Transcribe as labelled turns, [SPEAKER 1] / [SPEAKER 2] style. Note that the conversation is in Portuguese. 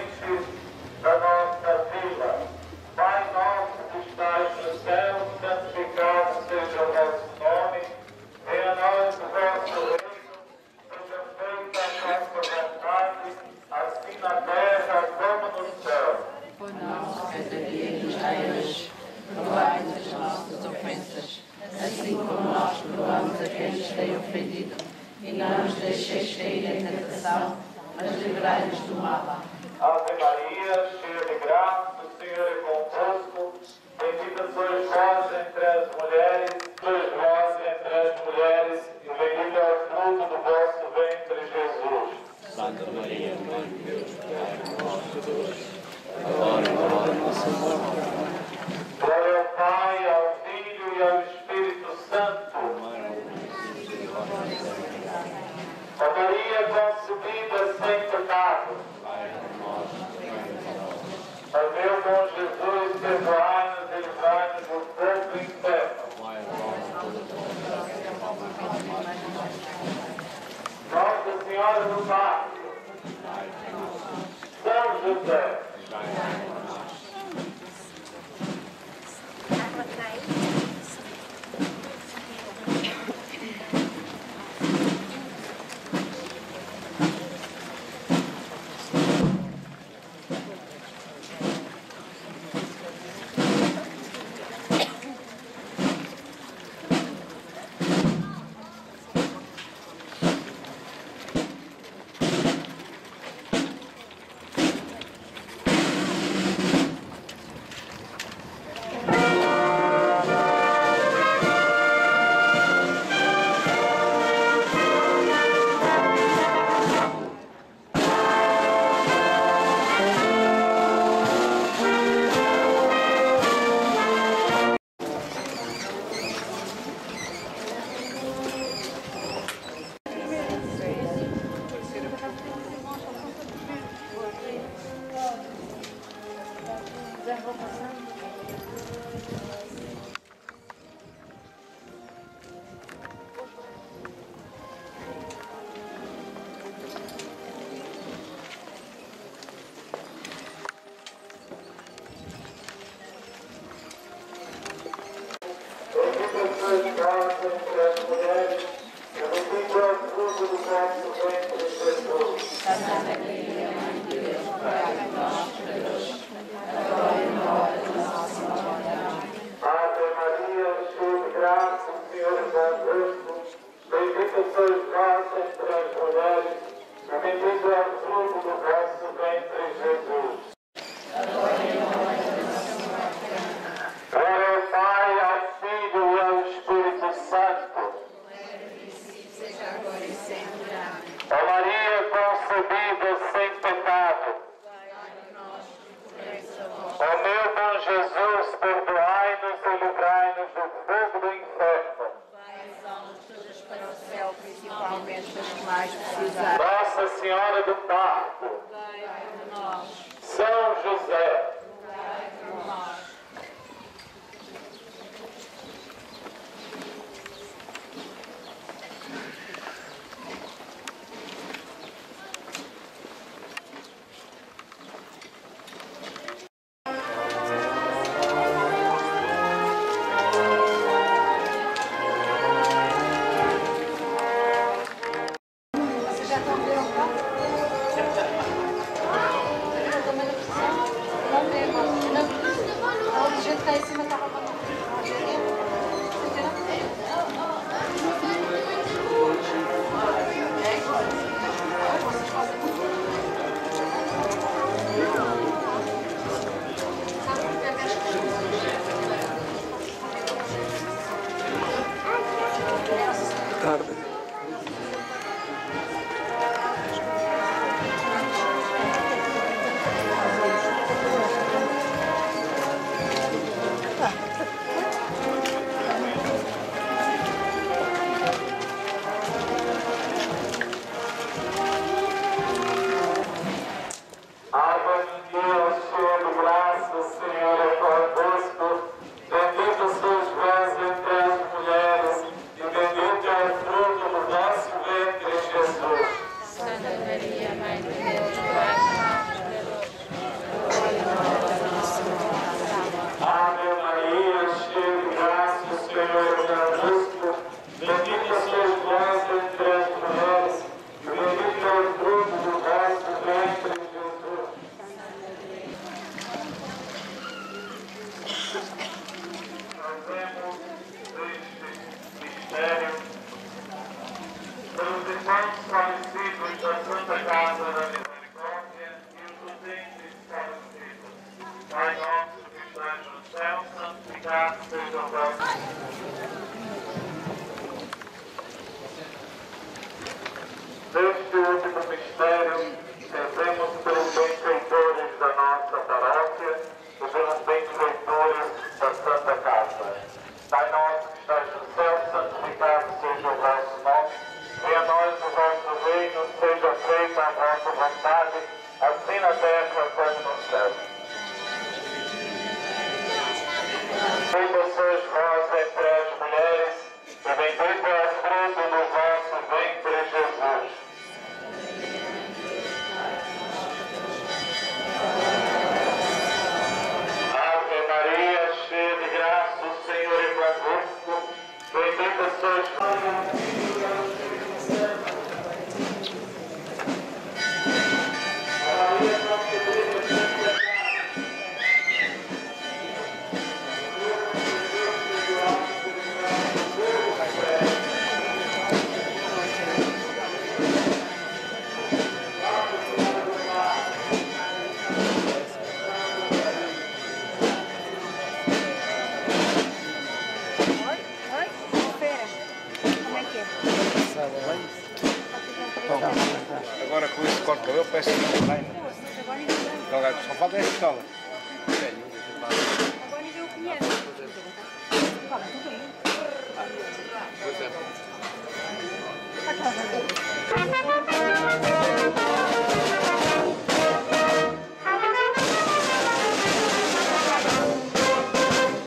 [SPEAKER 1] sementes da nossa vida. Pai nosso que estás no céu, santificado seja o vosso nome. Venha a nós o vosso reino. Seja feita a vossa vontade, assim na terra como no céu.
[SPEAKER 2] Por nós, cada dia nos dai hoje. Perdoai-nos as nossas ofensas, assim como nós perdoamos a quem nos tem ofendido. E não nos deixeis cair em tentação, mas livrai-nos do mal.
[SPEAKER 1] Ave Maria, cheia de graça, o Senhor é convosco. Bendita sois vós entre as mulheres, e bendito é o fruto do vosso ventre, Jesus.
[SPEAKER 3] Santa Maria, Mãe de Deus, rogai por nós pecadores, agora e na hora da nossa morte.
[SPEAKER 1] Glória ao Pai, ao Filho e ao Espírito Santo. Ó Maria concebida sem pecado. Ó meu bom Jesus, perdoai-nos e livrai-nos do fogo do inferno. Nossa Senhora do Carmo, São José, Nossa Senhora do Carmo, São José,
[SPEAKER 2] Santa Maria, Mãe de Deus, rogai por nós, pecadores,
[SPEAKER 1] céu. Bendita sois vós entre as mulheres, e bendito é o fruto do vosso ventre, Jesus. Ave Maria, cheia de graça, o Senhor é convosco. Bendita sois vós.
[SPEAKER 3] Agora com esse corte de cabelo parece que não vai. Agora só falta esta pistola.
[SPEAKER 4] Agora eu conheço. Fala, tudo bem.
[SPEAKER 3] Pois é.
[SPEAKER 4] Tá